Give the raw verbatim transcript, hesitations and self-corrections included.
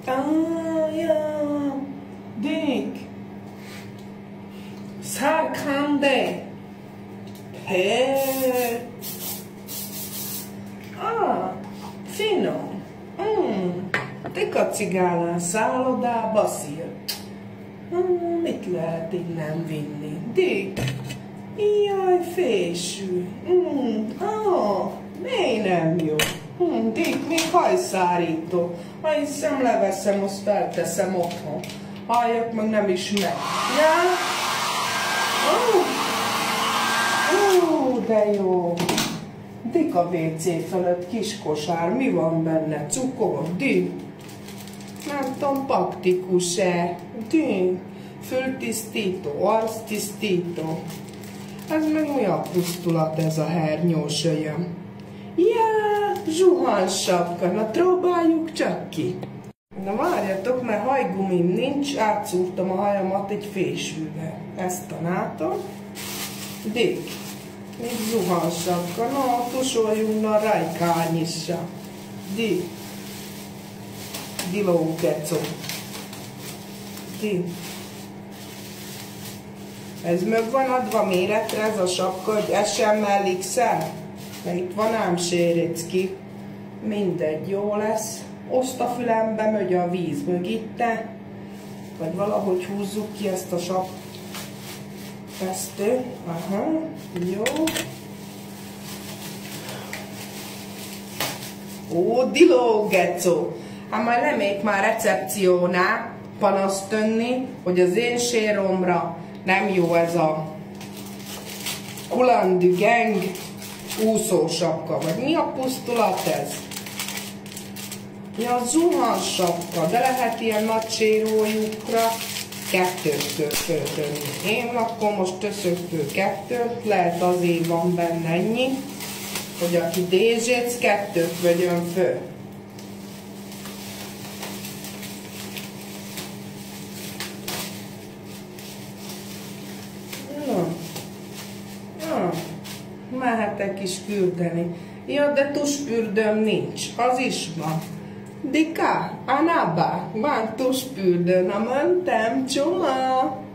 Ah, ja. Dick. Sarkande. He. Ah, finom. Mm. Te kacigálnál szállodába, szír. Hmm, mit lehet innen vinni? Dick. Jaj, fésű. Mm. Ah, miért nem jó? Hmm, Dick, még hajszárító. Ha hiszem, leveszem, azt felteszem otthon. Halljak, meg nem is meg. Ja? Oh. Oh, de jó. Dick a vé cé fölött kis kosár. Mi van benne? Cukor? Dick? Nem tudom, praktikus-e? Dick? Fültisztító, arctisztító. Ez meg mi a pusztulat ez a hernyós ölyöm? Ja, zsuhansapka, na próbáljuk csak ki. Na várjatok, mert hajgumim nincs, átszúrtam a hajamat egy fésűvel. Ezt tanátom. Dick, még zuhansapka, na tusoljunk a rajkányissa. Dick, dilókecó. Dick. Ez meg van adva méretre ez a sapka, hogy ez sem mellikszel? De itt van ám sérécki. Mindegy, jó lesz. Osztafülembe megy a víz mögitte. Vagy valahogy húzzuk ki ezt a sap... Fesztő. Aha, jó. Ó, diló, gecó. Hát majd lemék már recepciónál panaszt tenni, hogy az én séromra nem jó ez a Kulandi Gang úszósapka, vagy mi a pusztulat ez? Ja, zuhansapka, de lehet ilyen nagy sérójukra kettőt föltönni. Én akkor most töszök föl kettőt, lehet azért van benne ennyi, hogy aki dézsétsz, kettőt vegyön föl. Mehetek is küldeni. Ja, de tuspürdöm nincs. Az is van. Dika, Anaba, van tuspürdöm, na mentem, csoma.